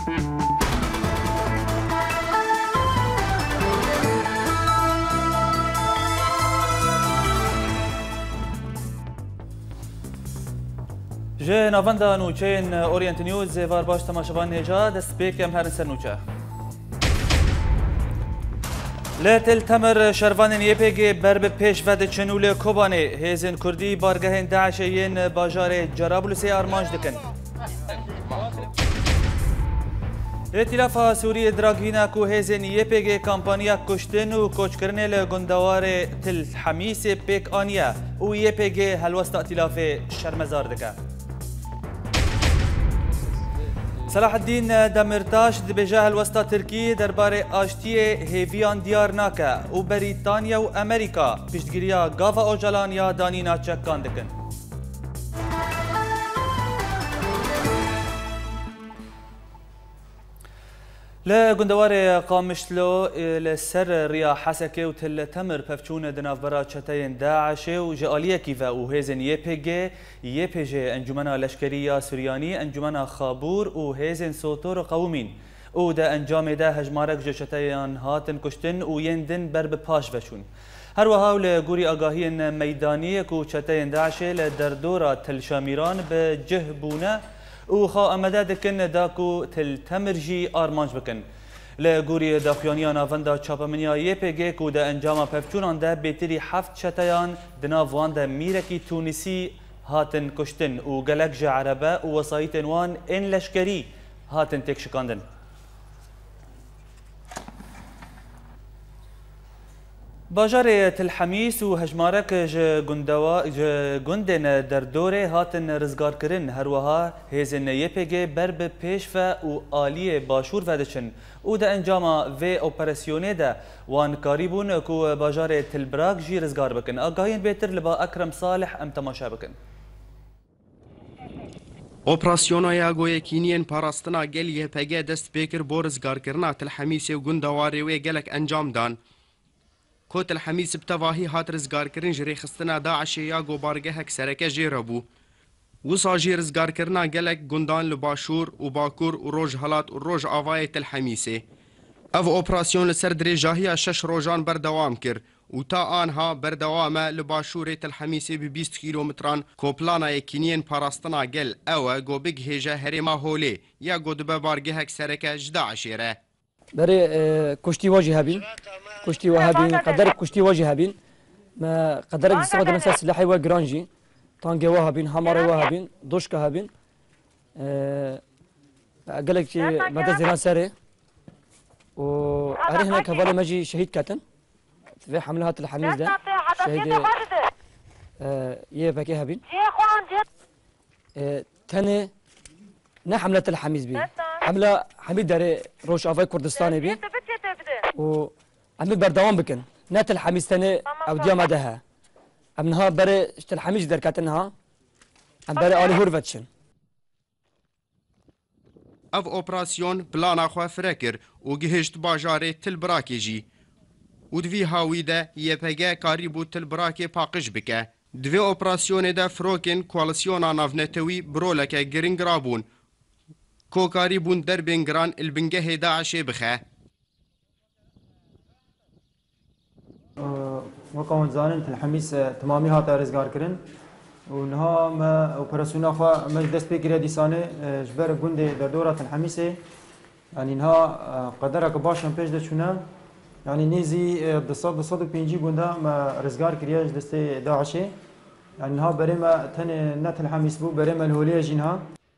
جه ناوندا نوچین اورینت نیوز وار باش تماشاوان نجا دست بیکم هر سر نوچه لتل تمر شروان یپگی برب پیش ود چنول کوبانه هیزن کردی بارگاه داعشین باجار جرابلس آرمانج دکن ائتلاف سوری دراگینا کو هیزن یپگی کمپانیا کشتن و کوچ کرنه لگندوار تل حمیس پیک آنیا و یپگی هلوست ائتلاف شرمزار دکن صلاح الدین دمرتاش دبجاه الوسطى تركي درباره آشتی هیویان دیار ناکه و بریتانیا و امریکا پیشتگیریا گاوا اوجلان یا دانینا چکان دکن. لگندوار قامشلو لسر ریا حسکه و تل تمر پفچون دنافبرا چتین داعش و جالیه کیفا و هیزن یپیجه انجمنا لشکریه سوریانی انجمنا خابور و هیزن سوتور قومین او دا انجام دا هجمارک جشتین هاتن کشتن و یندن برب پاش وشون هر وها لگوری آگاهی میدانی کو چتین داعش لدردورا تل شامیران به جه بونه و خا امده دکن داکو تل تمرجی آرمانج بکن لگوری داخیانیان آوندا چاپمنیا یپگی کو دا انجام پفچونان دا بیتری 7 چتیان دناوان دا میرکی تونسی هاتن کشتن و گلک جا عربه و وسایتن وان ان لشکری هاتن تک شکاندن باجار تل حمیس و هجمارک گندن در دوره هاتن رزگار کرن هر وها هیزن یپگی برب پیش و آلی باشور ودچن او دا انجام و اپراسیونه دا وان کاریبون کو باجار تل براک جی رزگار بکن آگاهین بیتر لبا اکرم صالح ام تماشا بکن اپراسیونای آگوی کینین پاراستنا گل یپگی دست بیکر بو رزگار کرنا تل حمیس و گندواری و گلک انجام دان کوت الحمیس بتواهی هات رزگار کرن جری خستنا داعش یا گوبارگهک سرکه جیره بو وصا جی رزگار کرنا گلک گندان لباشور و باکور و روج هلات و روج آوای تلحمیسه او اپراسیون لسر دریجاهی 6 روزان بردوام کر و تا آنها بردوامه لباشور تلحمیسه به 20 کیلومتران کوپلانا یکینین پاراستنا گل او گوبگ هیجه هریما هولی یا گودبه بارگهک سرکه جداعشیره برای کشتی واجه هبین کشتی وهابين قدر كشتي واجه هابين ما قدرك استخدم مثلا سلاحي وجرانجي طانجي وهابين حماري وهابين دوشكا هابين قال لك مدى زيران ساري وعري هناك هبالي ماجي شهيد كاتن في حملات الحميز ده شهيد يه باكي هابين تاني نا حملة الحميز بي حملة حميد داري روش افاي كردستاني بي و عمي بردوام بكن نات الحميس تاني او ديما دها امنها بري اشت الحميس دركاتنها ام بري آلي هورفتشن اف اوپراسیون پلانا خو فرکر و گهشت باجاره تل براکی جی و دوی هاوی ده یپگه کاری بود تل براکی پاقش بکه دوی اوپراسیون ده فروکن کوالسیونا نافنتوی برولکه گرنگ رابون کو کاری بون در بنگران البنگه داعش بخه وقاون زانن الحميس تمامي هاتا رزقار كرن ونها ما اوبراسيون اخوا ما دست بكري ديسانه جبر گوند در دوره الحميس يعني نها قدرك باشن پیش دچونه يعني نيزي 250 گوندا ما رزقار كرياج دست داعش يعني نها بريما تن نت الحميس بو بريما الهوليه جنها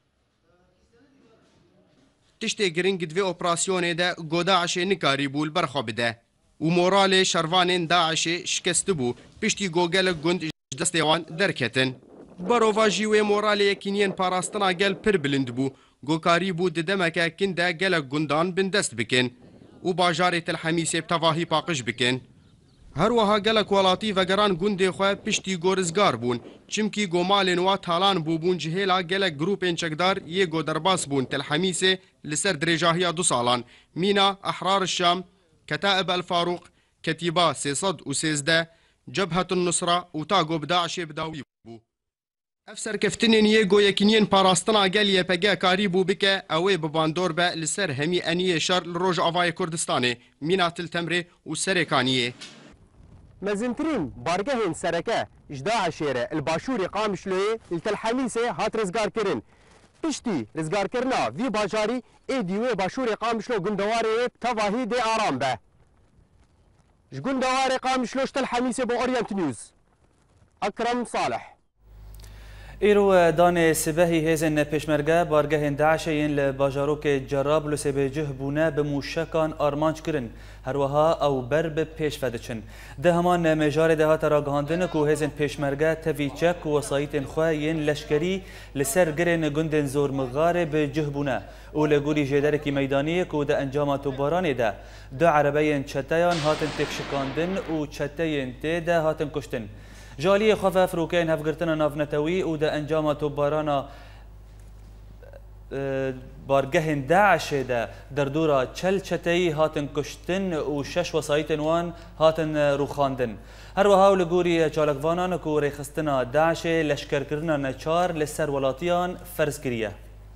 تشتي گرنگ دوی اوپراسیون ده گوداعش نکاری بول برخو بده و مورال شروان داعش شکست بو پشتی گوگل گند دستیوان درکتن برووا جیوه مورال یکینین پاراستنا گل پر بلند بو گوکاری بو ددمکه کنده گل گندان بندست بکن و باجار تلحمیس بتواهی پاقش بکن هر وها گل کوالاتی و گران گند خو پشتی گورزگار بون چمکی گومالن و تالان بو بون جهلا گل گروپ چکدار یه گودرباس بون تلحمیس لسر درجاهیا 2 سالان مینا احرار الشام كتائب الفاروق كتيبة 313 جبهة النصرة وتاقو بداعش بداوي اف سرکفتنین یه گویکینین پاراستنا گل یه پگه کاری بو بکه اوی بباندور به لسر همی انیه شر لروج آوای کردستانه مینات التمره و سرکانیه مزنترین بارگهین سرکه اجداع شیره الباشوری قامشلوی التلحمیسه هات رزگار کرن پشتی رزگار کرنا وی باجاری ای دیوی باشوری قامشلو گندواره تواهی دی آرام به جگندواره قامشلوش تلحمیسه با اورینت نیوز اکرم صالح ایرو دان سبهی هزن پیشمرگه بارگه داعشین لباجاروک جرابلس به جهبونه به موشکان آرمانچ کرن هروها او بر به پیش فدچن ده همان مجار دهات را گهاندن کو هزن پیشمرگه تویچک و وسایت خواهین لشکری لسر گرن گندن زور مغاره به جهبونه او لگوری جدرکی میدانی کو ده انجامات و باران ده دو عربین چتیان هاتن تکشکاندن و چتیان ده هاتن کشتن جالی خفاف روکین هفگرتن نافنتوی و ده انجامات و بارانا بارگهن داعش ده در دورا چل چتی هاتن کشتن و شش وسایتن وان هاتن روخاندن هر وها لگوری چالکوانان کو ریخستنا داعش لشکر کرنا نچار لسر ولاتیان فرض کریه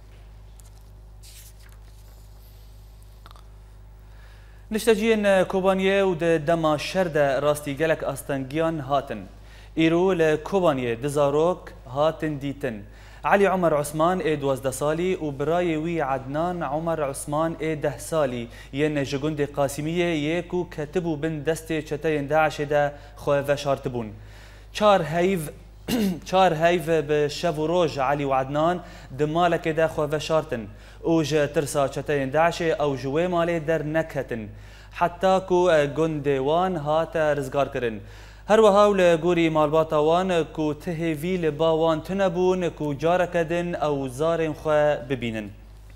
نشتجین کوبانیه و ده دما شرد راستی گلک آستانگیان هاتن ایرو لکوبانیه دزاروک هاتن دیتن علي عمر عثمان اي 12 سالي وبراي وي عدنان عمر عثمان اي 10 سالي ين جگند قاسميه يكو كتبوا بن دستي چتين داعش ده خواه شارتبون چار هيف بشفوروج علي وعدنان دمالك ده خواه شارتن اوج ترسا چتين داعش او جوي مالي در نكهتن حتى كو گندوان هات رزگار کرن هر وها لگوری مالباتوان کو تهوی لباوان تنبون کو جارکدن او زارن خو ببینن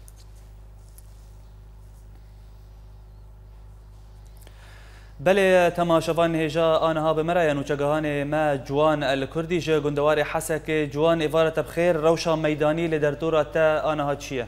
بله تماشاوان هجا آنها بمرايا نوچگهان ما جوان الكردي جا گندوار حسك جوان إفارة بخير روشا ميداني لدرتورة تا آنها تشيه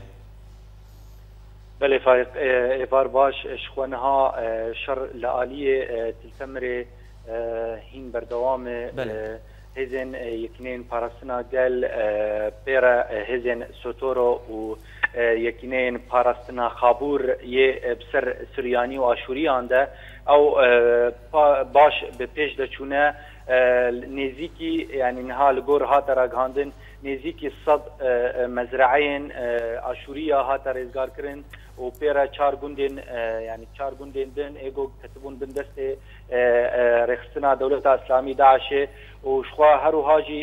بله فارق إفار باش شخوانها شر لآلية تلتمري هين بردوام هزن يكنين باراستنا قال بيرا هزن سوتورو و يكنين باراستنا خابور يه بسر سرياني واشوري عنده او باش بپیش دچونه نزيكي يعني نها لغور هاتا راگهاندن نزيكي صد مزرعين اشورية هاتا رزگار کرن و پیرا چار گوندن يعني چار گوندن دن ايگو كتبون بندست رخصنا دولة اسلامي داعش و شخوا هرو هاجي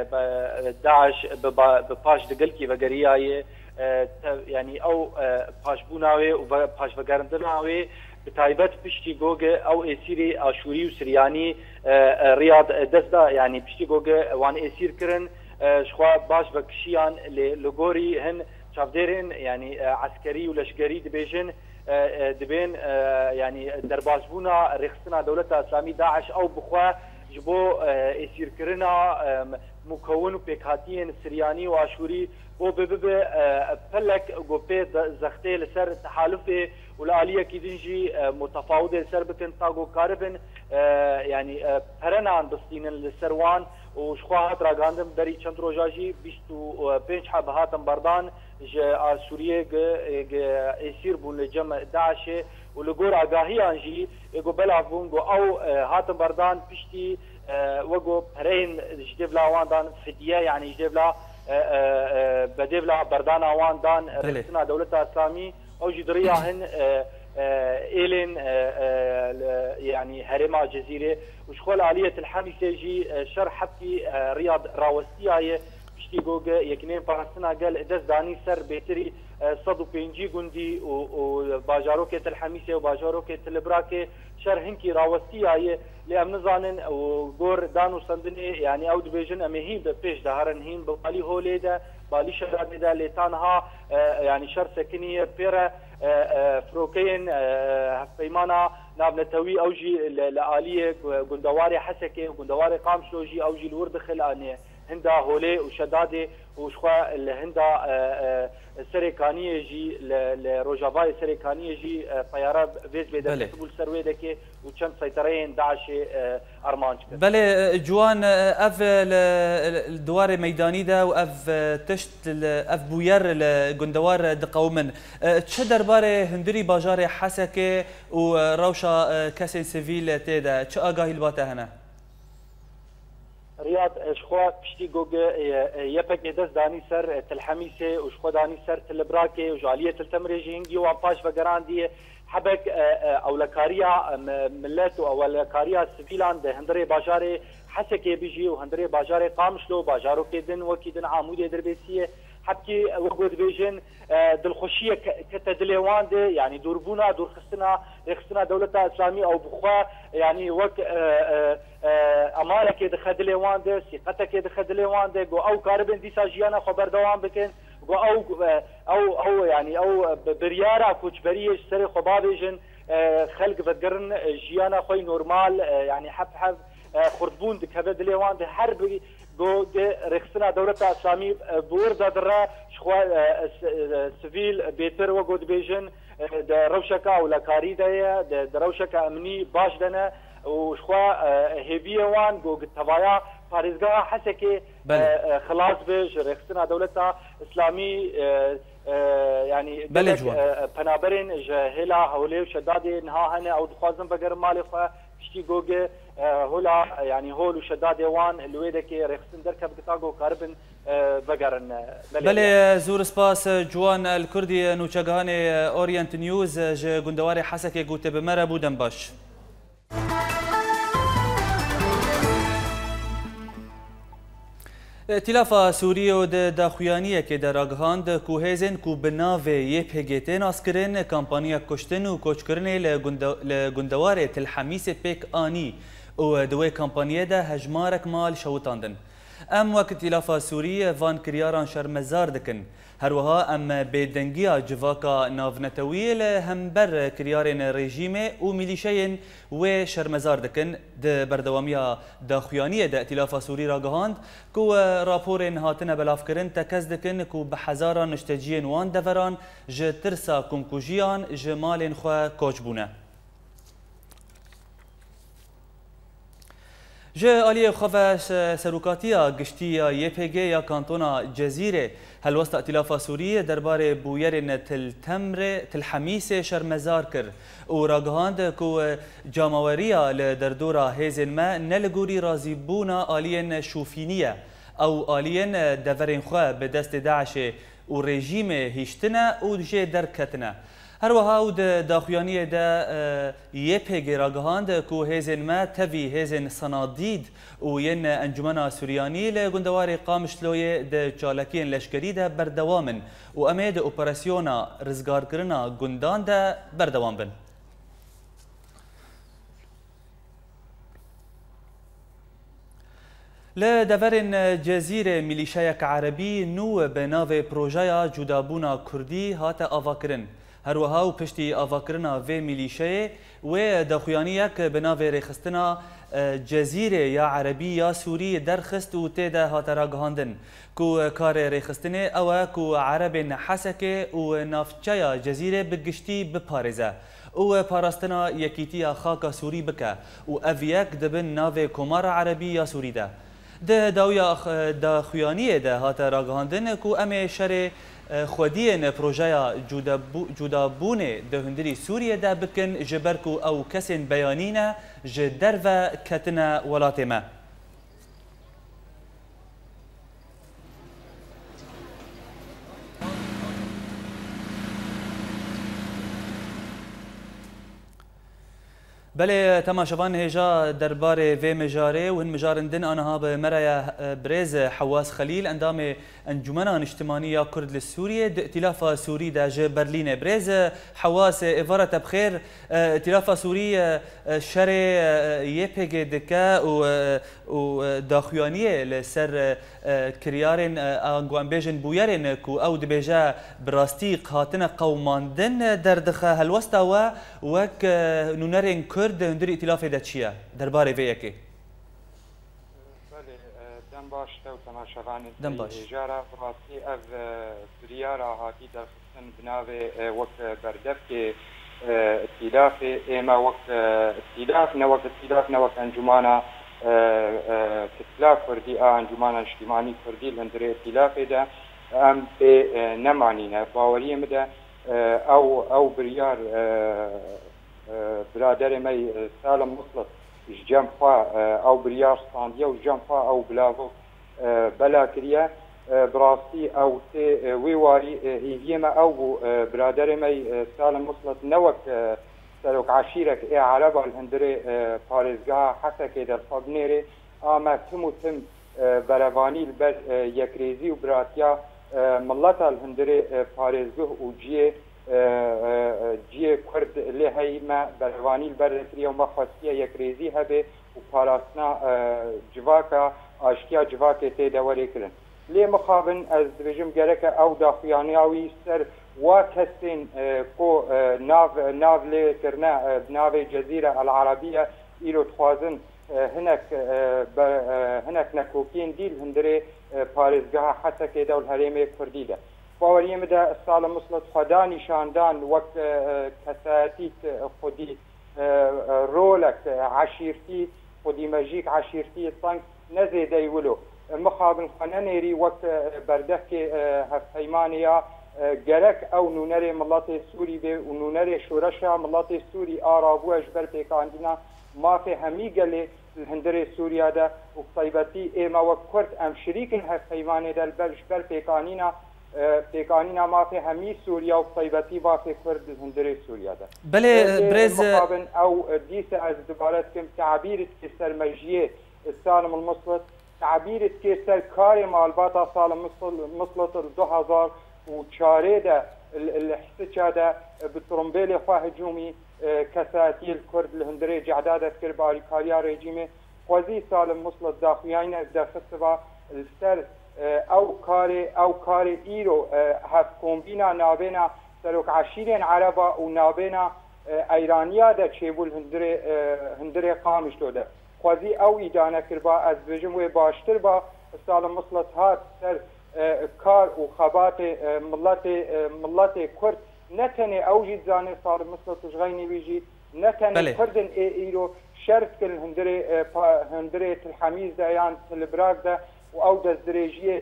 داعش بپاش دقلكي وگرياي يعني او پاش بوناوي و پاش وگرندناوي بتايبت بشتي جوجه او اسيري اشوري وسرياني رياض دزدا يعني بشتي جوجه وان اسير كرن شخوا باش بكشيان لغوري هن شافديرين يعني عسكري ولشكري دبيجن دبين يعني دربازبونا رخصنا دولة اسلامي داعش او بخوا جبو اسير كرنا مكون بيكاتين سرياني واشوري بو ببب فلك غوبي زختي لسر تحالفي والآلية كيدنجي متفاوضة لسر بكن تاغو كاربن يعني فرنان بستين لسروان وشخواهات راگاندم داری چند روزاجی 25 حب هاتم بردان جا سوریه اسیر بون لجمع داعش ولگور آگاهی آنجی اگو بلاف بون گو او هاتم بردان پشتی وگو پرین جدیولا وان دان فدیه يعني جدیولا بدیولا بردان وان دان رسنا دولة اسلامی او جدريا هن إيلين يعني هرما جزيرة وشغل آلية الحامسة جي شر حبكي رياض راوستية بشتي جوجا يكنين باراستنا قال دز داني سر بيتري صدو بينجي جندي وباجاروكة الحميسة وباجاروكة البراكة شر هنكي راوستية لأمن زانن وجور دانو سندني يعني أود بيجن أمهين ببيش دهرن هين بالي هوليدا بالي شراد دا لتانها يعني شر سكنية بيرا فروكين هفيمانا نابنتوي اوجي لآلية گندواري حسكي وگندواري قامشلوجي اوجي الورد خلاني هندا هولي وشدادي وشخوا الهندا سريكانيه جي لروجافاي سريكانيه جي طياره فيز بيدا تقول سرويدك وكان سيطرين داعش ارمانج بله جوان اف الدوار ميداني ده واف تشت اف بوير الجندوار دقومن تشدر باره هندري باجار حسكه وروشا كاسين سيفيل تيدا تش اغاهي الباتا هنا رياض شخوا بشتي جوج يبك دز داني سر تلحميسه وشخوا داني سر تلبراكي وجاليه تلتمرجي هنجي واباش فقراندي حبك اولكاريا ملت اولكاريا سفيلان ده هندري باجاري حسكي بيجي وهندري باجاري قامشلو باجارو كيدن وكيدن عمودي دربيسيه حبكي وقود بيجن دلخوشيه كتدليوان دي يعني دوربونا دور خستنا دولة اسلاميه او بخوا يعني وك امالك دخدليوان دي ثقتك دخدليوان دي او كاربن دي ساجيانا خبر دوام بكن او يعني او بريارا كوجبريه سري خبابيجن خلق بتقرن جيانا خوي نورمال يعني حب خردبون دكبد ليوان ده حرب جو رخصنا دولة اسلامي بوردا درا شخوا سفيل بيتر وجود بيجن ده روشكا ولا كاريدا ده روشكا امني باش دنا وشخوا هيفيه وان جو تبايا فارزقا حسكي خلاص بيج رخصنا دولة اسلامي يعني بنابرين جهلا هولي وشدادي نها هنا او دخوازن بقر مالي خوا بشتي جوجي هولا يعني هول وشدادي وان الويدك رخصن دركب قطاقو كاربن بقرن بله زور سپاس جوان الكردي نوچگهان اورينت نيوز ج گندوار حسكي گوته بمره بودن باش ائتلاف سوریه و داخویانیه که در آگهاند کو هیزن کو بناوه یه پیگیتین آسکرین کمپانیا کشتن و کوچکرین لگندوار تلحمیس پیک آنی و دوی کمپانیه ده هجمارک مال شوتاندن. ام وقت ائتلاف سوریه وان کریاران شرمزار دکن. هروها ام بدنگیا جواکا ناونتویل هم بر کریارین رژیم و میلیشین و شرمزار دکن ده بردوامیا داخویانی ده ائتلاف سوری را گهاند کو راپورین هاتنه بلاف کرن تکز دکن کو به هزاران نشتجین وان دوران ج ترسا کمکوژیان ج مالین خو کوچ بونه. جه آلیه خواهش سروکاتیا گشتیا YPG یا کانتونا جزیره هلوست ائتلاف سوریه درباره بویرین تلحمیس شرمزار کر و راگهاند که جاموریا لدردورا هیزن ما نلگوری رازی بونا آلیین شوفینیه او آلیین دورین خواه به دست داعش و رژیم هیشتنه و جه درکتنه. هر وها داخویانی ده YPG راگهاند که هیزن ما توی هیزن صنادید و ین انجمن سوریانی لگندوار قامشلوی ده چالکین لشکری ده بردوامن و امید اپراسیونا رزگار کرنا گندان ده بردوام بن. لدورن جزیره میلیشایک عربی نو به ناو پروژه جدابونا کردی هات آواکرن. هروها و پشتی آواکرنا و میلیشه و داخویانیک به ناو ریخستنا جزیره یا عربی یا سوری درخست و تیده هاترا گهاندن کو کار ریخستنه او کو عرب حسکه و نافچه جزیره بگشتی بپارزه او پاراستنا یکیتی خاک سوری بکه و اویک دبن ناو کمار عربی یا سوری ده. ده داویا داخویانیه ده هاترا گهاندن کو ام شر خودین پروژه جدابونه ده هندری سوریه ده بکن جبرکو او کسین بیانینه جدر و کتنه ولات ما. بله تماشاوان هجا دربار و مجاره و هن مجارندن آنها به مرای برز حواس خلیل اندام انجمنان اجتماعی کرد لسوریه ائتلاف سوری در برلین برز حواس افارت بخیر ائتلاف سوری شر YPG دکه و داخویانیه لسر کریارن آنگوان بیجن بویرن کو او دبیجا براستی قاتن قوماندن در دخه هلوستا و وک نونرین کرد هندری ائتلاف ده چیه درباره وی یکی؟ بله دم دەم باش و تەماشەوانت دەم باش جارە ڕاستی ئەv بریارە هاتی دەرخستن بناوێ وەک بەردەفکێ ئتیلافێ ئێمە وەک ئتیلاف نەوەک ئتیلاف نەوەک ئەنجومانە کتلا کوردی ئەنجومانە نیشتیمانی کوردی لە هەندێک ئتیلافێدا ئەم پێ نەمانینە باوەریە مدە ئەو بریار برادەرێ مەی سالم مسلط جەمخوا ئەو بریار ساندیە و جەمخوا ئەو بلاوە بەلا کریە براستی ئەو تێ وێ واری هیڤێمە ئەو بوو برادەرێ مەی سالم مسلط نەوەک سەرۆک عەشیرەک ئێ عەرەبە هەندێ پارێزگا حەسەکێ دەرخوا بنێرێ ئامە تم و تم بەرەوانی بەر یەکرێزی و براتیا مڵەتە هەندێ پارێزگوه و جیێ کورد لێ هەیمە بەرەوانی بەرەکریە و مەخواستیە یەکرێزی هەبێ و پاراستنا جواکە ئاشتیا جواکێ تێدا وەرێکردن لێ مخابن ئەس دبێژم گەرەکە ئەو داخوایانیاوی سەر وا کەسێن کۆ ناو لێکردنە ناوێ جەزیرە العەرەبیە ئیرۆ دخوازن هەنێک نەکۆکین دیل هەندێ پارێزگەها حەسەکێدا و هەرێمێ کوردیدا باوەریەمەدا ساڵە مسلط خۆدا نیشاندان وەک کەسایەتی خودی ڕۆلێک عەشیرتی خودی مەژیک عەشیرتی سەنگ نەزێدەی ولۆ مخابن خەنەنێری وەک بەردەفکێ هەفپەیمانەیە گەرەک ئەو نونەرێ مڵەتێ سووری بێ و نونەرێ شورەشە مڵەتێ سووری ئارابووە ji ber pêkandîna mafê hemî gelê li hindirê Sûriya de û taybetî ême wek Kurd em şirîkin hevpeymanê de ji ber pêkanîna mafê hemî Sûriya û taybetî mafê Kurd li hindirê Sûriya de belê brêz mixabin ew dîse ez dibare dikim teabîr dike ser mejiyê Salim el-Muslit تعبیر که سر کار مالبات سال مسلط 2004 ده الحسچه ده بترمبیل خواه هجومی کساتی الکرد لهندره جعداد افکر باری کاریا رژیمه خوزی سال مسلط داخویین دخست با السر او کار ایرو هف کومبینا نابینا سروک عشیرین عربا و نابینا ایرانیا ده چیبول هندره قامش ده خوازی او ایدانه کربا از بجم و باشتر با سال مسلط هات سر کار و خبات ملت کرد نتنه او جید زانه سال مسلط جغینی بیجید نتنه کردن ایرو شرط کل هندره تلحمیز ده یان تلبراک ده و او دزدریجیه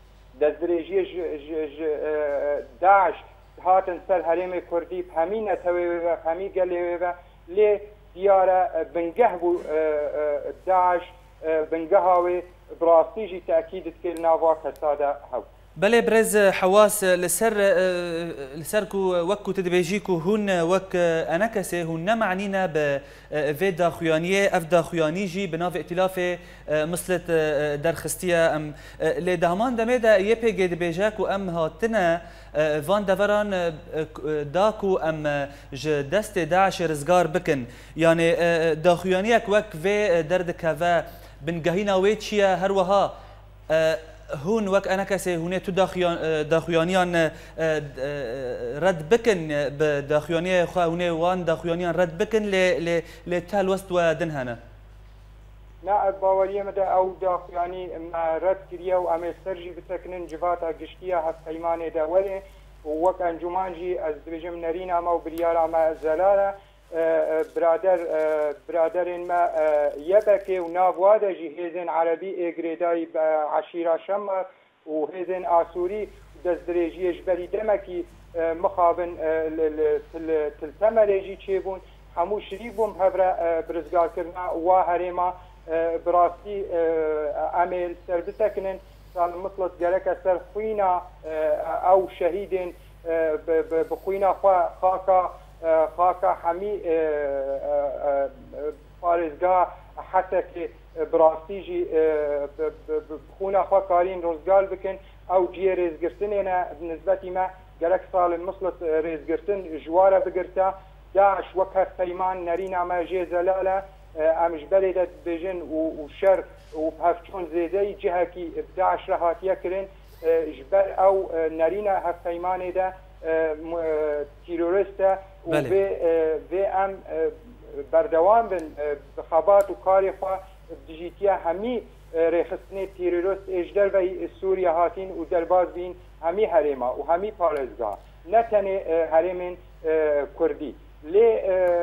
داعش هاتن سر حریم کردی همین نتوی و همی گلی و لی دیاره بنگه بو داعش بنگه هاوی براستیجی تأکیدت که ناوا کساده هاو بله برز حواس لسر کو وکو تدبیجیکو هون وک انا کسی هون نمعنینا به في داخویانیه اف داخویانی بناف ائتلاف مثلت درخستیه ام لدهمان دمه دا یپی گدبیجاکو ام هاتنا وان دوران داکو ام دست داعش رزگار بکن یعنی داخویانیک وک في درد کوا بنگهینا وی چیه هر وها هون وك أنا كسي هون تو داخويانيان رد بكن بداخويانية خا هون وان داخويانيان رد بكن ل تال وسط ودن هنا. لا باورية مدى أو داخوياني ما رد كريه وأمي سرجي بسكنن جفاتا قشتيا هفايمان دولي ووك أنجمانجي أزدبجم نرينا ما وبريارا ما زلالة برادرین ما یبکی و نابواده جی هزین عربی اگریدای عشیره شمر و هزین آسوری دزدریجی جبری دمکی مخابن تلتمری جی چه بون همو شریک بوم هبره برزگار کرنا و هریما براستی عمل سربتکنن سال مطلط گرک سر خوینا او شهیدین بخوینا خاکا همی پارێزگا حەسەکێ براستیژی بخونا خوا کارین ڕۆزگار بکن ئەو جێ رێزگرتنێنە نسبەتی مە گەرەک ساڵی مسلط رێزگرتن ژوارە بگرتە داعش وەک هەفپەیمان نەرینامە ژێ زەلالە ئەمش بەرێدە دبێژن و شەر و هەفچۆن زێدەی جهەکی داعش رە هاتیە کردن ji ber ئەو نەرینە هەفپەیمانێدا تیرۆریستە و vê em berdewam bin bi xebat û karê xwe dijîtiya hemî رخصتني تيرورست اجدر في سوريا هاتين ودرباز بين همي هريما وهمي بارزگاه نتنه هرمين كردي لي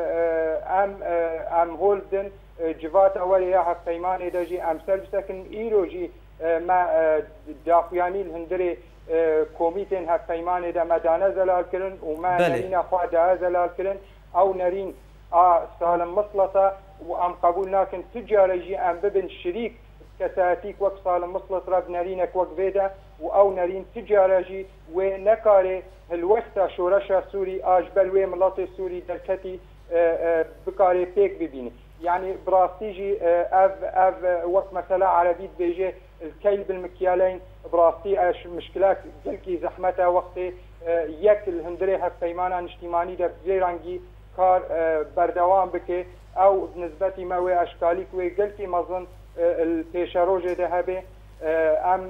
ام هولدن جوات اوليا هفتيمان داجي ام سلسكن ايروجي ما داخياني الهندري كوميتين هفتيمان دا مدانا زلال كرن وما نرين اخوة زلال كرن او نرين سالم مصلطة وام قبول لكن تجارجي ام ببن شريك كساتيك وك سالم مصلط رب نرينك وك بيدا او نرين تجارجي ونكاري الوسطى شورشا سوري اجبل وي ملاطي سوري دركتي بكاري بيك ببيني يعني براستيجي اف وقت مثلا عربي بيجي الكيل بالمكيالين براستي اش مشكلات قلكي زحمتها وقت يك الهندري هفتيمانا نشتيماني ده بزيرانجي كار بردوام بكي او بنسبتي ما وي اشكاليك وي قلكي مظن البيشاروجي ده هبه ام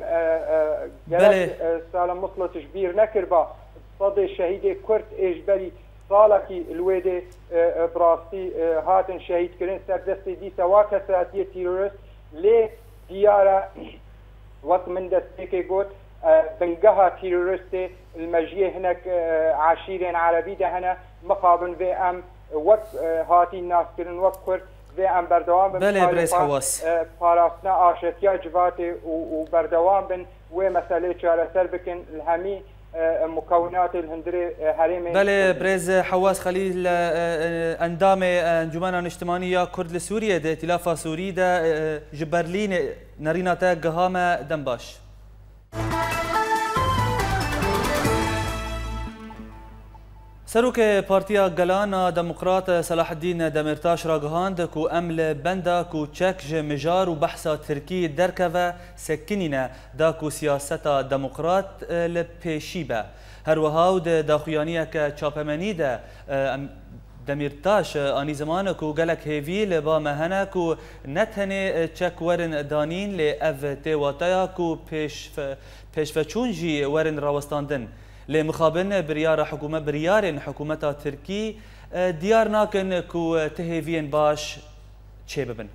سالم مصلط جبير نكربا صدي الشهيد كرت اجبري صالكي الويدي براستي هاتن شهيد كرين سردستي دي سواكا ساتية تيرورست لي ديارة وقت من دستيكي قوت بنقها تيرورستي المجيه هناك عشيرين عربي ده هنا مقابل في ام وقت هاتي الناس كرين وقت كرت في ام بردوام بن بله بريس حواس باراسنا آشتيا جواتي وبردوام بن ومسألة شارع سربكن الهمي مكونات الهندري هريمي بله بريز حواس خليل اندام انجمن اجتماعية كرد لسوريا ده ائتلاف سوري ده جبرلين نريناتا قهامة دنباش سروک پارتیا گلان دموکرات صلاح الدین دمیرتاش را گهاند کو امل بندا کو چک جمجار و بحثا ترکی درکوه سکنینه دا کو سیاست دموکرات لپیشیبه هر وهاود داخویانیه که چاپمنی ده دمیرتاش آنی زمان کو گلک هیوی لبا مهنه کو نتنه چک ورن دانین لی اف تیواتایا کو پیشفچون جی ورن راوستاندن لمخابن بريار حكومة تركي ديار ناكن كو تهيفين باش تشيببن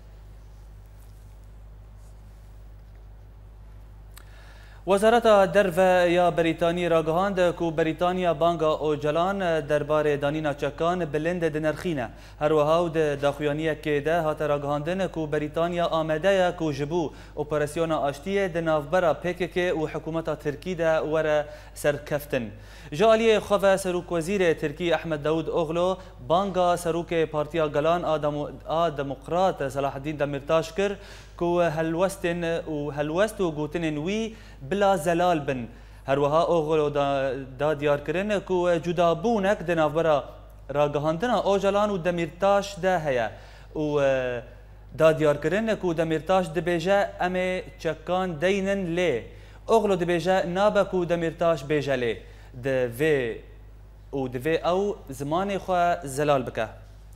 وزارت درفه یا بریتانی را گهاند کو بریتانیا بانگا اوجلان درباره دانینا چکان بلند دنرخینه هر وهاود داخویانیه که ده هات را گهاندن کو بریتانیا آمده کو جبو اپراسیون آشتیه دنافبرا پیکک و حکومت ترکی ده ور سرکفتن جالی خواه سروک وزیر ترکی احمد داود اوغلو بانگا سروک پارتیا گلان دموکرات صلاح الدین دمیرتاش کر کو هلوست و گوتن وی بلا زلال بن هر وها اوغلو دا دیار کرن کو جدا بونک دنافبرا راگهاندنا اوجلان و دمیرتاش ده هيا و دا دیار کرن کو دمیرتاش دبیجه امه چکان دینن لی اوغلو دبیجه نابا کو دمیرتاش بیجه لی دوی و دوی او زمان خواه زلال بکه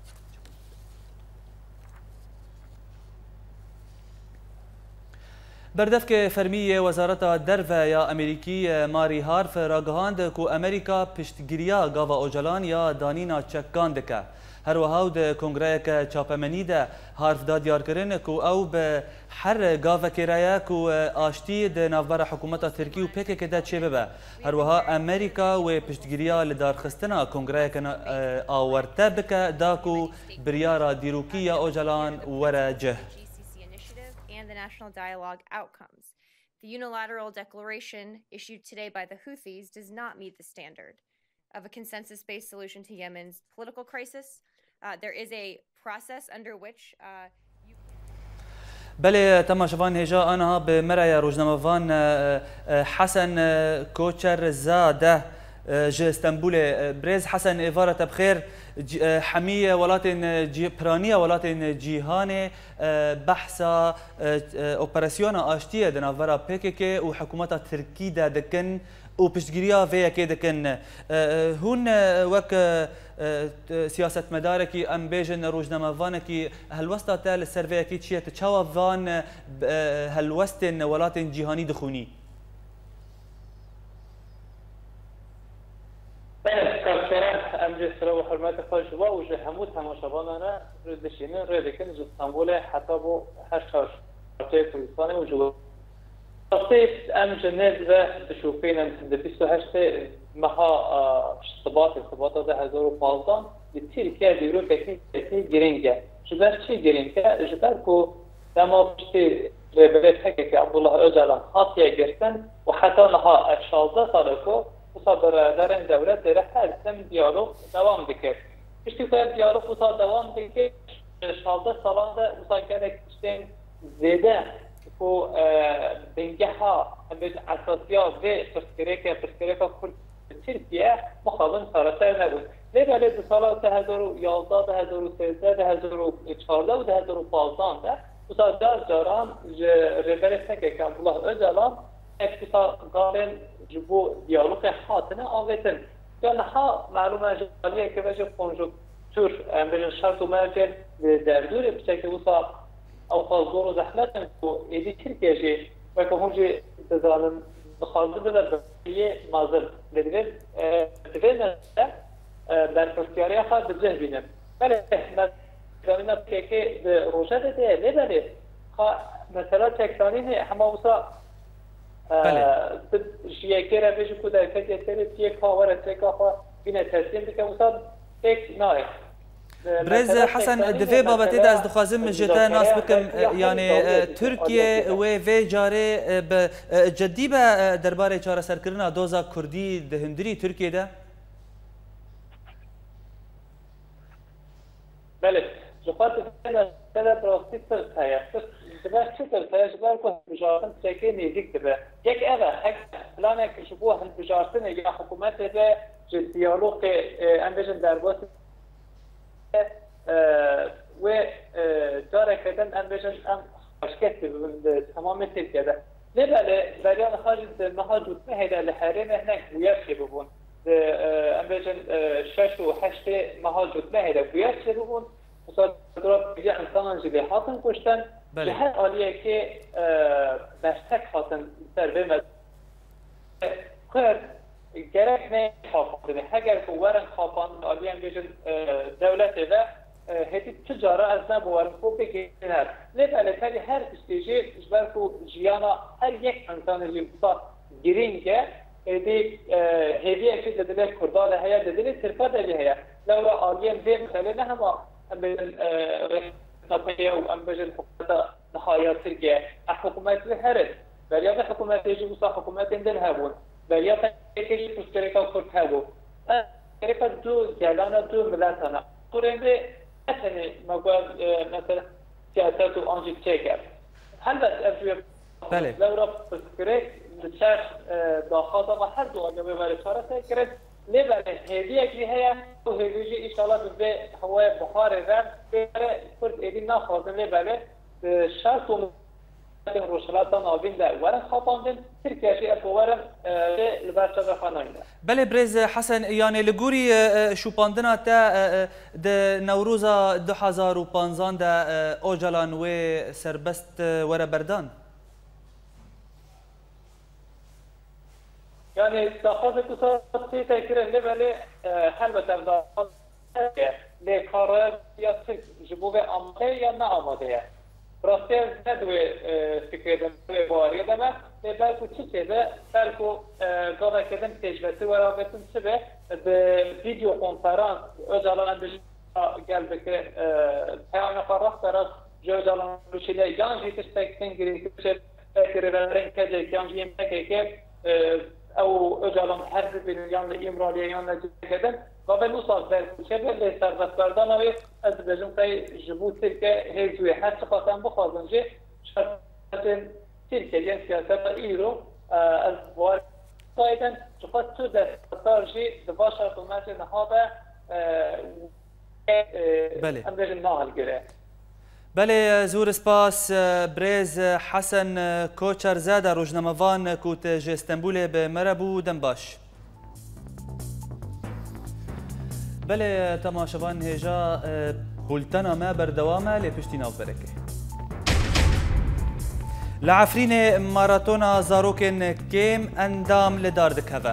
بردفك فرمية وزارة درفة يا أمريكي ماري هارف راگهاند كو أمريكا پشتگیریا گاوا اوجلان یا دانینا چکان دکه هر وهاود کنگره چاپمنی ده هارف دا دیار کرن کو او به هر گاوا کرایا کو آشتی ده نافبر حکومت ترکی و پیک که ده چه ببه هر وها أمريكا و پشتگیریا لدار خستنا کنگره آورته بکه دا کو بریارا دیروکی یا اوجلان ور جه and the national dialogue outcomes. The unilateral declaration issued today by the Houthis does not meet the standard of a consensus-based solution to Yemen's political crisis. There is a process under which بله تم شوان هجا أنا بمرأة روزنامه‌وان حسن كوچر زاده جه اسطنبول بريز حسن إفارة بخير حمية ولاتن برانية ولاتن جيهان بحثا اوبراسيون آشتية دنافرا بيكيكي وحكومات تركي دا دكن وبشتگيريا فيا كي دكن هون وك سياسة مداركي ام بيجن روزنامه‌وانكي هلوستا تال السرفيا كي تشيا تشاوا فان هلوستن ولاتن جيهاني دخوني امجد سلام و حرمت خواهش با و همو تماشابانانه ردشینه ردکن از اسطنبول حتی با هشت كردستان وجوه تصيف ام جنيد و بشوفين ان 28 مها ارتباط ده 2015 لتركيا ديرو تكنيك جرينجا جبر چی گرینگا جبر کو دما بشتی ربرت حقیقی عبدالله öcalan hatiye girsin و حتی نها 16 ساله کو مصادر دارن دولت داره هر سم دیالوگ دوام دکر بشتی که دیالوگ مصادر دوام دکر 16 سالان ده مصادر کشتین زیده کو بنگه ها اساسیا و پرسکریکا کرد ترکیه مخابن سراسر نبود لیبر دو سالات 2011 2013 2014 و 2015 مصادر جاران ربرت که عبدالله öcalan اقتصادگارن جبو دیالوگ حاطنه آویتن جانها معلومه جالیه که وجه کنجکتور بجن شرط و مرجل در دور بچه وصا او خالدور و زحمت و ایدی ترکیه جی و که همجی تزالن خالدور بده بریه مازل لدوید نده در پرسیاری خواهد بجه بینم بله مثلا که روژه ده لیبره مثلا تکتانی همه وصا شیعه را بجو که در کتی سری تیه کاور تکا خواه بینه تسلیم بکه وصا تک نای برز حسن دفي بابت إذا از دخازم جتا ناس بكم يعني تركيا وفي جاري جدي با درباري چاره سرکرنا دوزا كردي دهندري تركيا ده بله جفات سنة براستی ترتایا جبر چه ترتایا جبر که بجارتن ترکیه نیزیک دبه یک اوه هک پلانه که شبوه هن بجارتن یا حکومت ده دیالوگ انبیشن در باس و داره کردن انبیشن ام اشکت تمام ترکیه ده لبله بریان خارج مها جوتمه هیده لحرین هنک بویرشی ببون انبیشن 6 و 8 مها جوتمه هیده بویرشی ببون مثلا دراب بیجه انسان جلی حاطن کشتن جهت آلیه که بشتک حاطن سر بمد کرد گرک نه خوابانده اگر که ورن خوابان آلیه انبیشن دولت و هدی تجاره از نبوارن خوب بگیرن لباله تری هر استیجی جبر که جیانا هر یک انسان جیبتا گرینگه هدی هدیه که دلیل کردال هیا دلیل ترکا دلیل هیا لو آلیه به مثلا نه هم امبجن نپایه و امبجن حکومت نهایی ترکیه حکومت هرس ولی اگه حکومت یجی بسا حکومت اندل هبون ولی اگه یکی پشترکا کرد هبون پشترکا دو جلانه دو ملتانه قرنده مثلا مقال مثلا سیاست و آنجی چکر البته افریقا بله لو را پشترک بچش داخل و هر دو آنجا ببره چاره سکرد لبنان هدیه که هیا و هدیه ایشالا به هوای بخار رم بره کرد ایدی نخواستن لبنان شرط و روشلاتان آبین در ورن خواباندن ترکیشی افوارن لبرچه بخاناین بله برز حسن يعني لگوری شوپاندنا تا ده نوروزا 2015 ده اوجلان و سربست ور بردان يعني تاخذ كسرتي تكرر لبله حلبة الضغط لقرار يصير جبوه أمضي يا ما أمضي راستي ندوي فكرة بواري دما لبالكو تشيله بالكو قضاء كذا تجربة ولا بتم سبه بفيديو كونفرنس أجعل عند قلبك حيوان قرح ترى جوجل بشيله يانجي تستكين قريب كريرين كذا يانجي يمكن او اجالان حرب بینیان ایمرالیان نجدن و به نوصل در کوچه به سربست کردن و از بجم که جبوتی که هیچوی هر چقدر بخوازن جه شرط ترکیه سیاست ایرو از وارد سایدن چقدر تو دستار جی دوا شرط و مرج نهابه ام بجم ناهل گره بله زور سپاس برز حسن کوچر زاده روزنامه‌وان کوت استانبول به مربو دنباش بله تماشاوان هجا هولتنا ما بردوامه لپشتی ناو برکه لعفرین ماراتونا زاروکن کم اندام لدار دکوه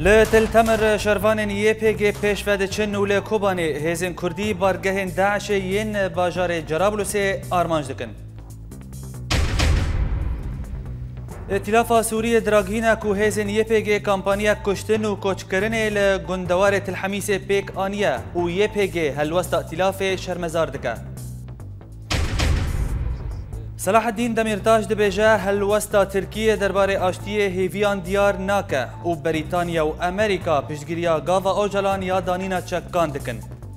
لتل تمر شروان YPG پیشود چن و لکوبانی هزین کردی بارگه داعش ین باجار جرابلس آرمانج دکن. ائتلاف سوریه دراگینا کو هزین YPG کمپانیا کشتن و کوچکرن لگندوار تلحمیس پیک آنیا و YPG هلوست ائتلاف شرمزار دکه. صلاح الدین دمیرتاج دبیجه هلوستا ترکیه درباره آشتی هیویان دیار ناکه و بریتانیا و امریکا پشتگیریا گاوا اوجلان یا دانینا چکان دکن.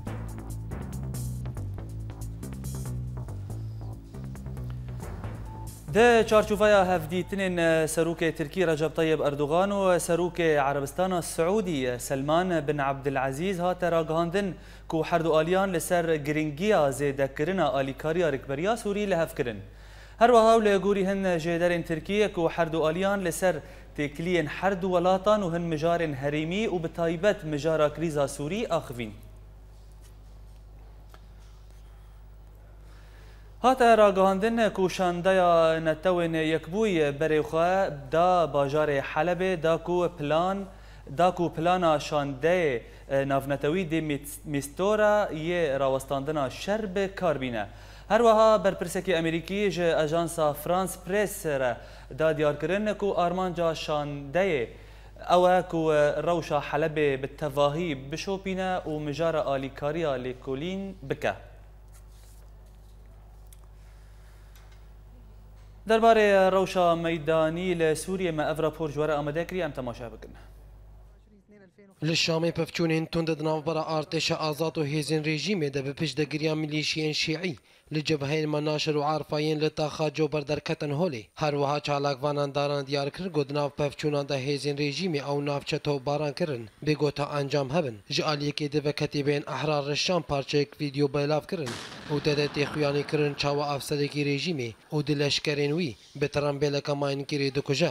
ده چارچوفایا هفدیتنین سروک ترکی رجب طیب اردوغان و سروک عربستان السعودی سلمان بن عبدالعزیز هات راگهاندن کو حردو آلیان لسر گرینگیا زیده کرنا آلیکاریا رکبریا سوری لهف کرن. هر وها لگوری هن جدارن ترکیه کو حردو آلیان لسر تکلین حردو ولاطان و هن مجارن هریمی و بتایبت مجارا کریزا سوری آخوین. هاتا راگهاندن کو شاندایا نتوین یکبوی بریخوا دا باجار حلب دا کو پلانا شانده نافنتوی دی میستورا یه راوستاندنا شرب کاربینه. هر وها برپرسکی امریکی جه اجانسا فرانس پریس را دا دیار کرن کو آرمانجا شانده او کو روشا حلب بالتواهی بشوپینه و مجار آلیکاریا لیکولین بکه. درباره روشا میدانی لسوریه ما افرا پورجوار آمده کری ام تماشا بکن. للشام پفچونین تند ناوبرا ارتش آزاد و هیزن رژیم ده بپش دگریا ملیشیان شیعی لجبهین مناشر و عارفاین لتاخا جو بردرکتن هولی هر وها چالاک وانان داران دیار کر گودناو پفچونان ده هیزن رژیم او نافچتو باران کرن بگوتا انجام هبن جالی که ده کتیبین احرار الشام پارچه ویدیو بلاف کرن و ده تخویانی کرن چاوا افسدگی رژیمی و دلشکرین وی بتران بلکماین کری دکجا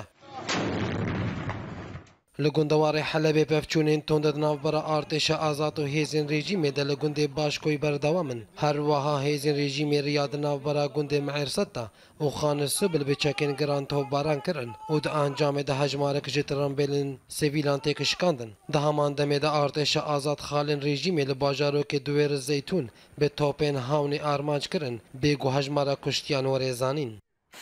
لگندوار حلب پفچونین تند ناوبرا ارتش آزاد و هیزن رژیم ده لگند باشکوی بردوامن هر وها هیزن رژیم ریاد ناوبرا گند معرستا و خان سبل بچکن گرانتو باران کرن و ده انجام ده هجمارک جتران بلن سیویلان تکشکاندن ده همان دمه ده ارتش آزاد خالن رژیم لباجارو که دویر زیتون به توپین هاونی آرمانج کرن بگو هجمارا کشتیان و ریزانین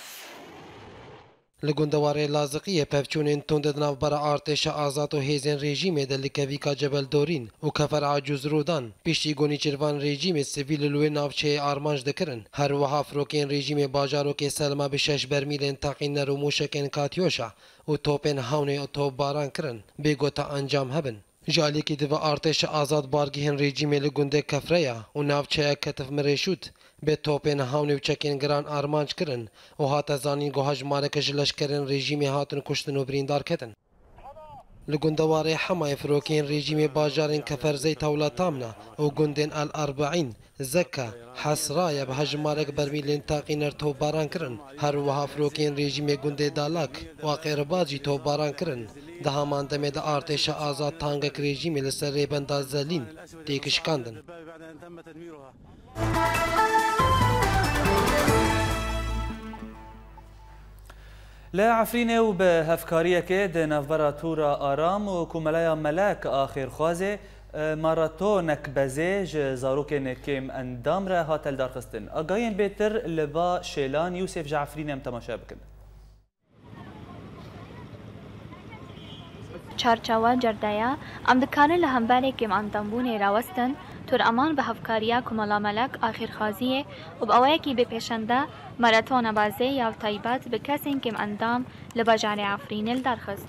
لگندوار لازقیه پفچونین تند ناوبرا ارتش آزاد و هیزن رژیم ده لکویکا جبل دورین و کفر عجوز رودان پیشتی گونی چروان رژیم سیویل لوی ناوچه آرمانج دکرن هر وها فروکین رژیم باجارو که سلما به 6 برمیلین تاقین رو موشکین کاتیوشا و توپین هاونی اتو باران کرن بگوتا انجام هبن جالی که دو ارتش آزاد بارگیهن رژیم لگنده کفریا و ناوچه کتف مریشود به توپین هاونی و چکین گران آرمانج کرن و هات زانین گوهاج مارکش لشکرین رژیمی هاتن کشتن و بریندار کتن. لگندوار حمای فروکین رژیم باجارین کفرزی تولا تامنا و گندین الاربعین زکا حسرایا به هجمارک برمیلین تاقینر تو باران کرن هر وها فروکین رژیم گنده دالاک و قیرباجی تو باران کرن ده همان دمه ده ارتش آزاد تانگک رژیم لسر ریبندا زلین تیکشکاندن. لا عفرینه و به هفکاریه که ده نفبرا تورا آرام و کملایا ملاک آخر خوازه ماراتو نکبزه زاروک نکیم اندام را هاتل دارخستن اگاین بیتر لبا شیلان یوسف جعفرینه ام تماشا بکن. چارچاوا جردایا ام دکانه لهمباره کم اندامبونه راوستن تور امان به هفکاریا کمالا ملک آخر خازیه و با اوایکی به پیشنده ماراتون بازه یا طیبات به کسین کم اندام لباجار عفرینل درخست.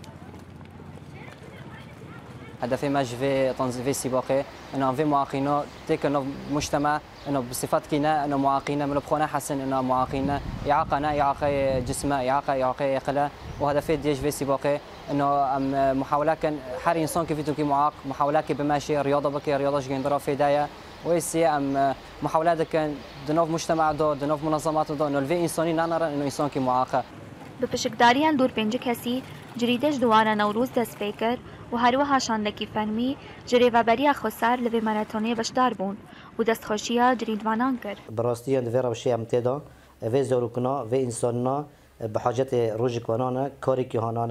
هدف ما في تنظيف سباقه انه في معاقين تك انه مجتمع انه بصفات كنا انه معاقين من بخونا حسن انه معاقين اعاقه جسمه اعاقه خلا وهدف ديج في سباقه انه محاولات كان حر انسان كيف تكون معاق محاولات بماشي رياضه بكي رياضه جندرا في دايه ويسي محاولات كان دنوف مجتمع دنوف منظمات انه في انساني نرى انه انسان كي معاقه بپشکداریان دور پنج کسی جریدش دوارا نوروز دست پیکر و هروها شاندکی فهمی جری و بریا خسر لوی ماراتونی بشدار بون و دستخوشیا جریدوانان کرد. براستی اند ویرا بشی امتدا و زوروکنا و انساننا بحاجت روزکوانانه کاری که هانانه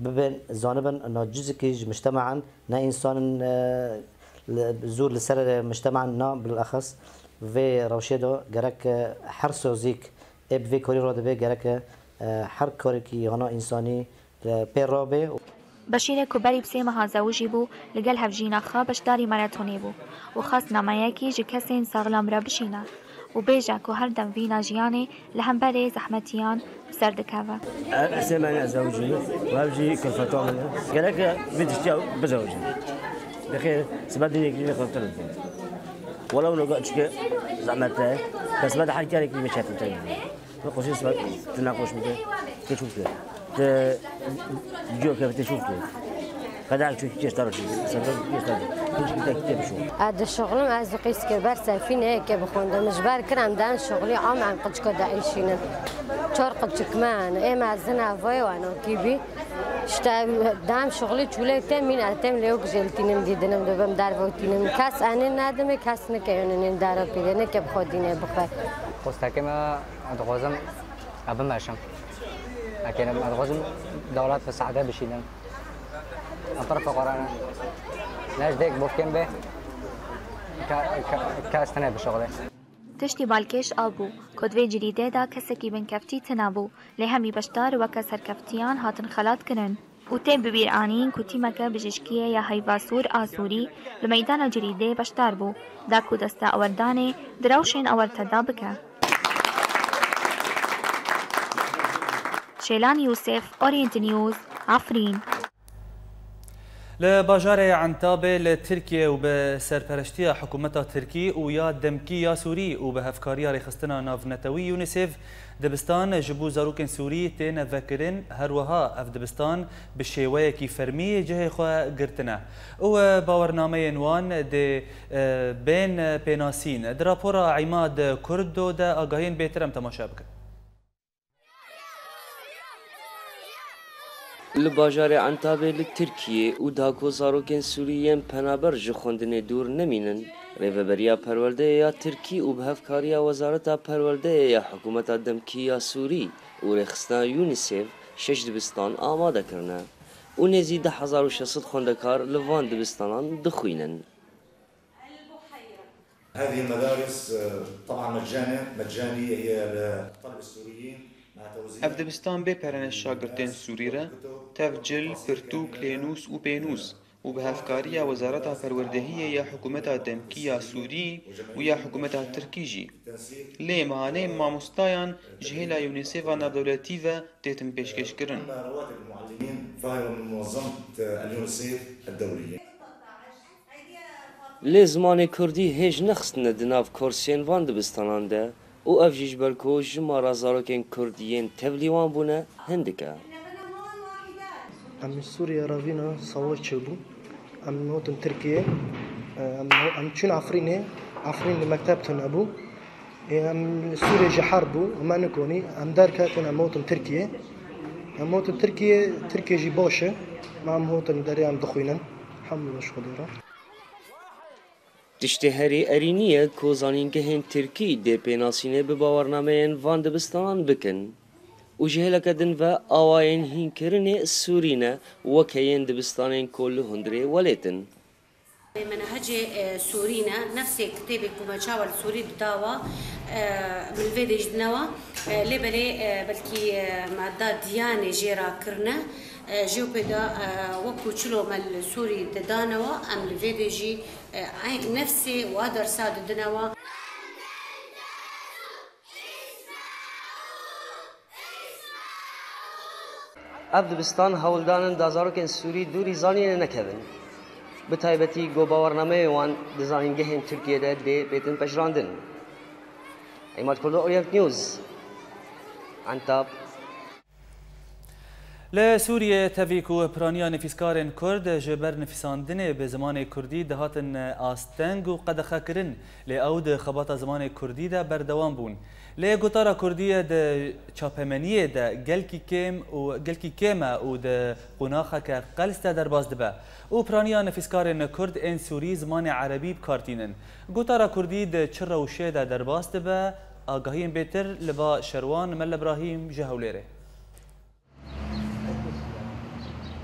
ببين زانبا انه جزء كيج مجتمعا نا انسان زور لسر مجتمعا نا بالاخص في روشيدو جرك حرسو زيك اب في كوري رود بي جرك حر كوريكي هنا انساني بيروبي بشير كوبري بسيمها زوجي بو لقل هفجينا خا بشداري ماراتوني بو وخاص نماياكي جي كسين ساغلام رابشينا وبيجا كو هردم فينا جياني لهمبري زحمتيان بسردكافا أسمعني زوجي وهبجي كلفتو منه قالك بدي بزوجي بخير سبدني كلمة خلطة ولو لو قلت زعمتها بس بعد حاجة كانت كلمة شافت تاني بقول سبب تناقش ممكن تشوف كده جو كيف تشوف كده كذا شو كيش ترى شو سبب كيش ترى كيش كده كتير شو هذا الشغل ما أزقيس كبار سالفين هيك بخوند مجبر كرام دان شغلي عم قدش كده عايشين شور قدش كمان إيه ما زنا فوي وأنا كيبي شتا دام شغلي شولي تامين أتم ليوك جلتينم ديدنم دوبم دار فوتينم كاس أنا نادم كاس نكيون ندارو بيدنا كبخودينه بخير قصتكما أدغوزم أبى ماشم لكن أدغوزم دولات في السعادة بشيلن أطرف قرانا ناش ديك بوكين به كاستنا بشغله تشتي بالكيش أبو كدوي جريدة دا كسكي بن كفتي تنابو لهمي بشتار وكسر كفتيان هاتن خلات كنن وتيب ببير آنين كتيمك بجشكية يا هيفاسور آسوري لميدان الجريدة بشتار بو داكو دستا أورداني دروشين أورتدا بكا شيلان يوسف أورينت نيوز عفرين لباجار عنتابه لتركيا وبسرپرشتي حكومتها تركي ويا دمكي يا سوري وبهفكاريا رخصتنا ناف نتوي يونيسيف دبستان جبو زاروكن سوري تين فكرن هروها اف دبستان بالشيويه كي فرمي جهه خو قرتنا وباورنامه عنوان دي بين بيناسين درابورا عماد كردو دا اگاهين بهترم تماشا بك لباجار عنتابه لترکیه و داکو زاروکن سوریین پنابر جخوندن دور نمینن ریوبریا پرولده یا ترکی و بهفکاریا وزارتا پرولده یا حکومتا دمکی یا سوری و رخصنا یونیسیف 6 دبستان آماده کرنه و نزید 1600 خوندکار لوان دبستانان دخوینن. هذه المدارس طبعا مجانية هي للطلبة السوريين. اف دبستان بپرن شاگردین سوری را تفجل پرتو کلینوس و بینوس و به هفکاری وزارت پروردهی یا حکومت دمکی یا سوری و یا حکومت ترکیجی لی مهانه ماموستایان جهیلا یونیسیف و نافدولتی و دیتم پیشکش کرن. رواتب المعلمين فهي من منظمة اليونيسيف الدولية. لی زمان کردی هیچ نخستن دناف کورسین وان دبستانان ده و افجیج برکوش مارا زاروکن کردیین تبلیوان بونه هندکه. ام سوريا رافينا صوت شبو ام موطن تركيا ام شون عفرين لمكتبتن ابو ام سوريا جحاربو وما نكوني ام داركاتن ام موطن تركيا ام موطن تركيا جي بوشه مع موطن داري ام دخوينا حمل شغليرا تشتهری ارینیه کوزانین که هن ترکی ده پیناسینه به باورنامه وان دبستان بکن و جهل کدن و آواین هین کرنه سورینه و کین دبستانین کل هندره ولتن. منهج سورينا نفس كتاب كوماتشاور سوري داوا من الفيديج دنوا لبلي بلكي مادة ديانة جيرا كرنا جيوبيدا وكوتشلو مال سوري دانوا ام الفيديجي نفسي وادر ساد دنوا افغانستان هولدان دازاروکن سوری دوری زانی نکبن. بتایبەتی گۆباوەڕنامەیەوان دەزانینگەهێن تورکیەدا دێ بێتن پەشراندن. ئەیمات کوردۆ ئۆریەنت نیوز عنتاب. لسوريا تفيكو برانيا نفيسكارن كرد جبر نفيساندن بزمان كردي دهاتن آستنگ و قد خاكرن لأود خباتا زمان كردي دا بردوان بون. لقطارا كردية دا چاپمنية دا گلكي كيما و دا قناخا كقلستا درباز دبا. و برانيا نفيسكارن كرد ان سوري زمان عربي بكارتينن. قطارا كردي دا چرا و شه دا درباز دبا آگاهين بيتر لبا شروان مل ابراهيم جهوليره.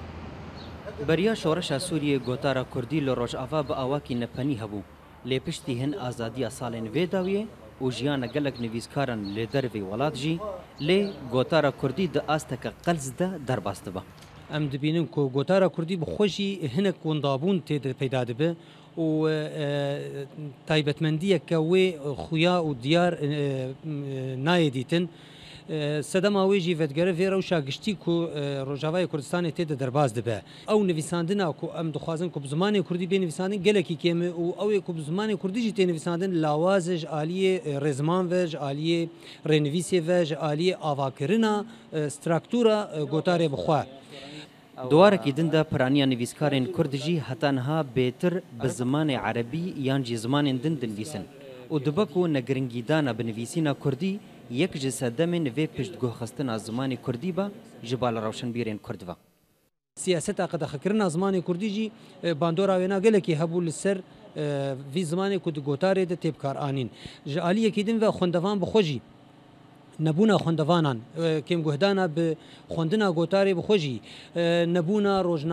بریا شورشا سوریه گوتارا کردی لروجاوا با آواکی نپنی هبو لی پشتی هن آزادی سالن ویداویه و جیان گلک نویسکارن لی دروی ولاد جی لی گوتارا کردی د آستک قلز ده درباست با ام دبینن کو گوتارا کردی بخوشی هنک وندابون تید پیدا دبه و تایبەتمەندیە کە وێ خویا و دیار نایەدیتن سەدەماوێژی ڤەتگەرە vێرە و شاگشتی و ڕۆژاوای کوردستانی تێدە دەرباز دەبێ ئەو نویساندنا و ئەم دخوازن کو زمانی کوردی بێ نویساندن gelekî kêm û ew ê ku zimanê kurdî jî tê nivîsandin lawazê ji aliyê rêziman ve ji aliyê rênivîsê ve ji aliyê avakirina straktura gotarê bixwe دوارکی دنده پرانیا نویسکارین کرد جی هتانها بهتر به زمان عربی یان جی زمان دن نویسن و دبکو نگرنگیدانا بنویسینا کردی یک جسدمن و پشتگاه خستن از زمان کردی با جبال روشن بیرین کرد و سیاست قد خکرنا زمان کردی جی باندورا وینا gelekî hebû li ser vî zimanê ku di gotarê de têbkar anîn ji aliyê kîdin ve xwendevan bixwe jî نبونا خوندوانان کم گهدانا به خوندنا گوتاری بخوجی نبونا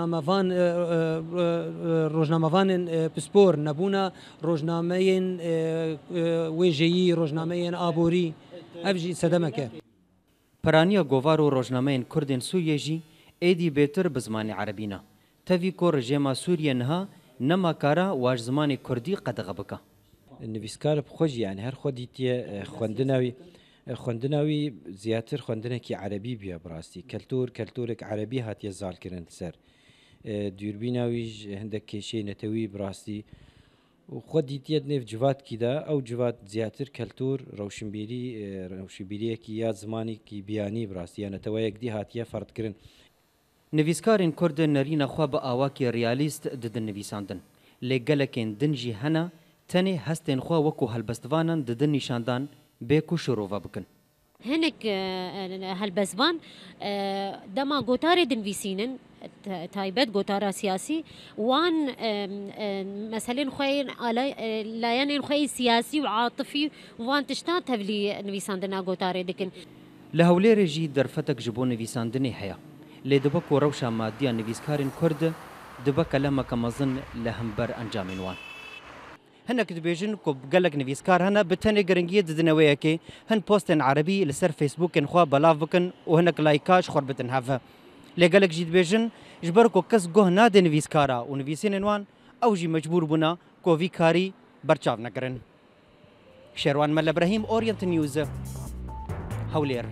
روزنامه‌وان پسپور نبونا روزنامه ویژه‌ای روزنامه آبوری ابجی صدمکه پرانیا گوار و روزنامه کردن سوریه جی ایدی بهتر به زمان عربینا تفی کو رژیم سوریه نه نما کارا واج زمان کردی قدغه بکا نویسکار بخوجی یعنی هر خودی خوندناوی خوندناوی زیاتر خوندنێکی عربی بیە بڕاستی کەلتورێک عربی هاتیە زالکردن سەر دووربیناویش هەندێک کێشەی نەتەوی بڕاستی و خۆ دیتیەت نێف جواتکیدا ئەو جوات زیاتر کەلتور ڕەوشنبیریەکی یا زمانێکی بیانی بڕاستی یانەتەوە یەکدی هاتیە فەردکردن نویسکارین کورد نەرینە خوا بە ئاواکی ریالیست ددن نویساندن لێ گەلێکێن دنجی هەنا تەنێ هەستێن خوا وەکو هەلبەستوانان ددن نیشاندان بێکو شروع بکن هنك هالبزبان دما قطار دنفيسينن تايبت قطار سياسي وان مثلا خوين لا يعني خوي سياسي وعاطفي وان تشتات هفلي نفيساندنا قطار دكن لهولي رجي درفتك جبون نفيساندني حيا لدبك وروشا ماديا نفيسكارين كرد دبك لما كمظن لهمبر انجامين وان هنك دبيجن كوب قالك نفيسكار هنا بتاني قرنجية دنوياكي هن بوستن عربي لسر فيسبوك انخوا بلافكن وهنك لايكاش خربتن هافا لي قالك جي دبيجن جبركو كس جوه نادي نفيسكارا ونفيسين انوان او جي مجبور بنا كوفي كاري برچاف نكرن شيروان مل ابراهيم اورينت نيوز هولير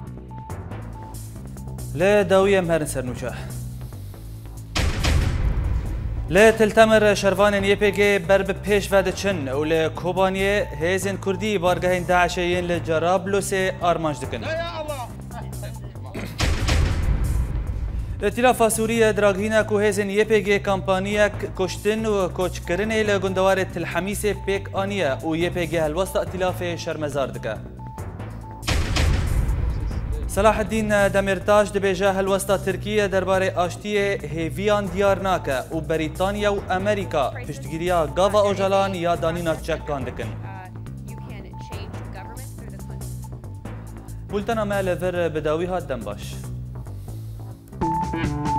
لا داوية مهرن سرنوشاه لا تلتمر شروان يبيجي برب بيش فادتشن ولا كوبانيه هيزن كردي بارجهين داعشين لجرابلس ارمانج دكن ائتلاف سوريا دراغينا كو هيزن يبيجي كامبانيا كشتن وكوچكرن لغندوار الحميس بيك انيا ويبيجي الوسط ائتلاف شرمزار دكا صلاح الدين دميرتاج دبيجا هالوسطى تركيا درباري اشتيه هيفيان ديار ناكا وبريطانيا وامريكا پشتگیریا گاوا اوجلان یا دانینا چکان دکن بولتنا مال فر بداوی هات دنباش